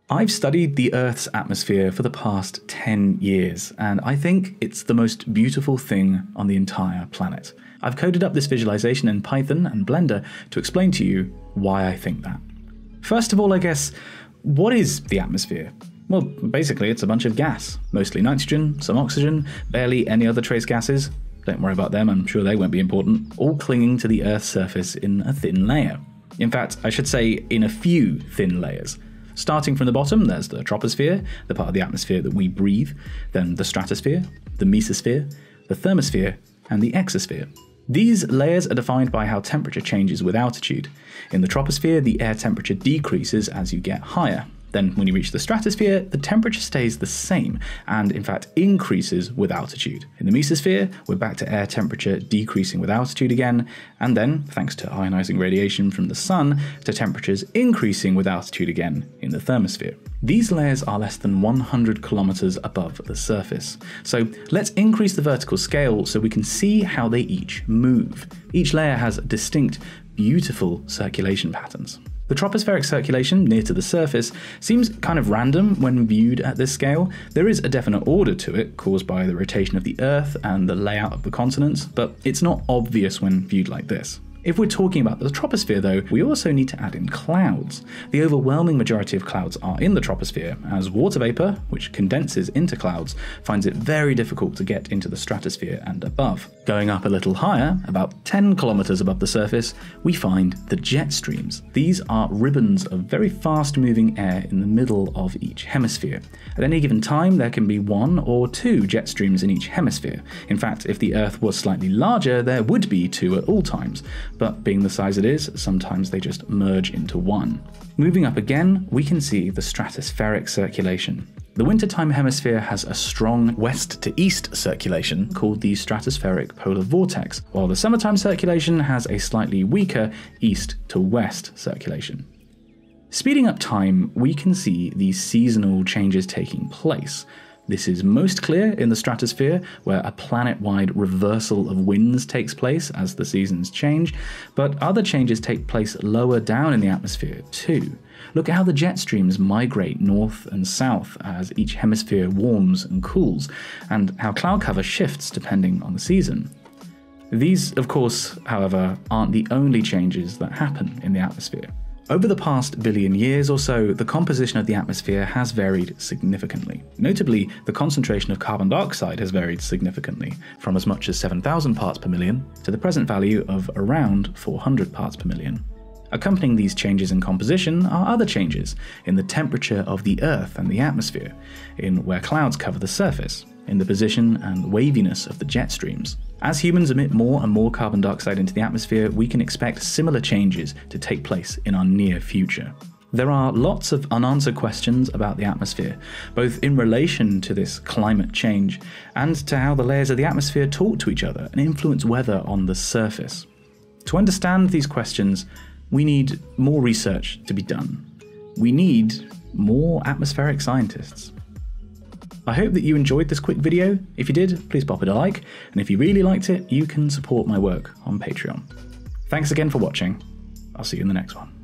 I've studied the Earth's atmosphere for the past 10 years, and I think it's the most beautiful thing on the entire planet. I've coded up this visualization in Python and Blender to explain to you why I think that. First of all, I guess, what is the atmosphere? Well, basically it's a bunch of gas, mostly nitrogen, some oxygen, barely any other trace gases. Don't worry about them, I'm sure they won't be important, all clinging to the Earth's surface in a thin layer. In fact, I should say in a few thin layers. Starting from the bottom, there's the troposphere, the part of the atmosphere that we breathe, then the stratosphere, the mesosphere, the thermosphere, and the exosphere. These layers are defined by how temperature changes with altitude. In the troposphere, the air temperature decreases as you get higher. Then when you reach the stratosphere, the temperature stays the same, and in fact increases with altitude. In the mesosphere, we're back to air temperature decreasing with altitude again, and then, thanks to ionizing radiation from the sun, to temperatures increasing with altitude again in the thermosphere. These layers are less than 100 kilometers above the surface. So let's increase the vertical scale so we can see how they each move. Each layer has distinct, beautiful circulation patterns. The tropospheric circulation near to the surface seems kind of random when viewed at this scale. There is a definite order to it caused by the rotation of the Earth and the layout of the continents, but it's not obvious when viewed like this. If we're talking about the troposphere though, we also need to add in clouds. The overwhelming majority of clouds are in the troposphere, as water vapor, which condenses into clouds, finds it very difficult to get into the stratosphere and above. Going up a little higher, about 10 kilometers above the surface, we find the jet streams. These are ribbons of very fast moving air in the middle of each hemisphere. At any given time, there can be 1 or 2 jet streams in each hemisphere. In fact, if the Earth was slightly larger, there would be 2 at all times. But being the size it is, sometimes they just merge into one. Moving up again, we can see the stratospheric circulation. The wintertime hemisphere has a strong west to east circulation called the stratospheric polar vortex, while the summertime circulation has a slightly weaker east to west circulation. Speeding up time, we can see these seasonal changes taking place. This is most clear in the stratosphere, where a planet-wide reversal of winds takes place as the seasons change, but other changes take place lower down in the atmosphere too. Look at how the jet streams migrate north and south as each hemisphere warms and cools, and how cloud cover shifts depending on the season. These, of course, however, aren't the only changes that happen in the atmosphere. Over the past billion years or so, the composition of the atmosphere has varied significantly. Notably, the concentration of carbon dioxide has varied significantly, from as much as 7,000 parts per million to the present value of around 400 parts per million. Accompanying these changes in composition are other changes in the temperature of the Earth and the atmosphere, in where clouds cover the surface, in the position and waviness of the jet streams. As humans emit more and more carbon dioxide into the atmosphere, we can expect similar changes to take place in our near future. There are lots of unanswered questions about the atmosphere, both in relation to this climate change and to how the layers of the atmosphere talk to each other and influence weather on the surface. To understand these questions, we need more research to be done. We need more atmospheric scientists. I hope that you enjoyed this quick video. If you did, please pop it a like, and if you really liked it, you can support my work on Patreon. Thanks again for watching. I'll see you in the next one.